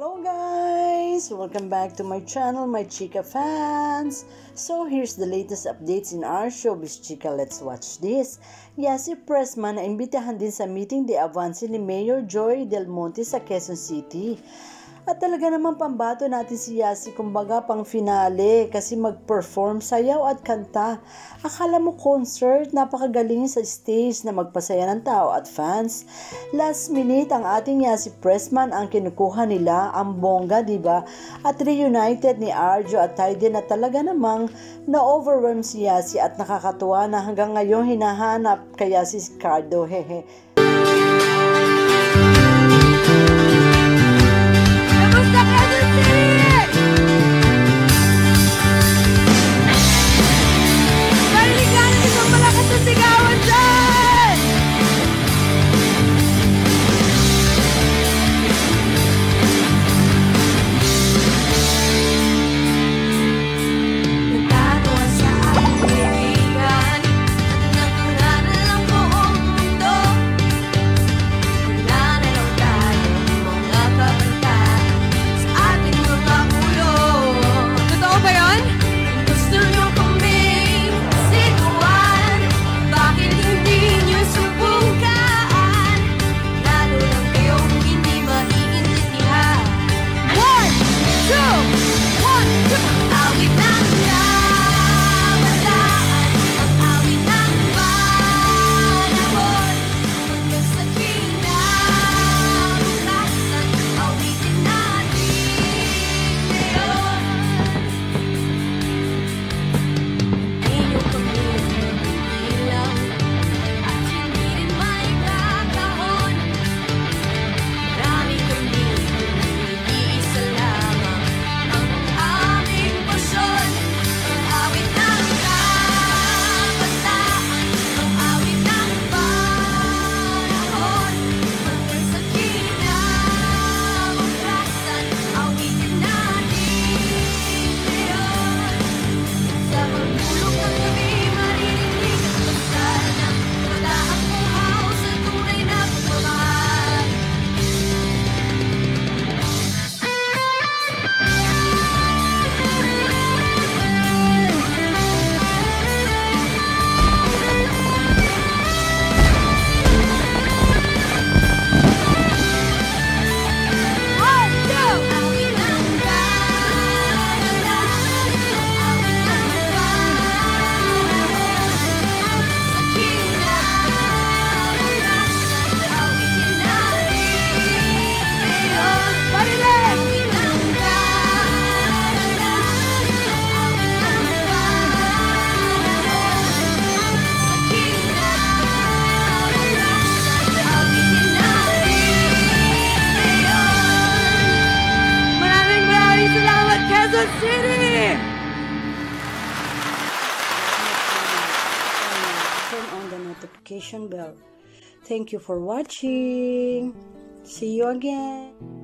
Hello guys! Welcome back to my channel, my Chika fans! So here's the latest updates in our showbiz chika. Let's watch this. Yassi Pressman na imbitahan din sa meeting de Avance ni Mayor Joy Belmonte sa Quezon City. At talaga naman pambato natin si Yassi, kumbaga pang finale kasi mag-perform sayaw at kanta. Akala mo concert, napakagaling sa stage na magpasaya ng tao at fans. Last minute ang ating Yassi Pressman ang kinukuha nila, ang bongga, diba? At reunited ni Arjo at Taiden na talaga namang na-overwhelm si Yassi at nakakatuwa na hanggang ngayon hinahanap kaya si Cardo, hehe. City! Turn on the notification bell. Thank you for watching. See you again.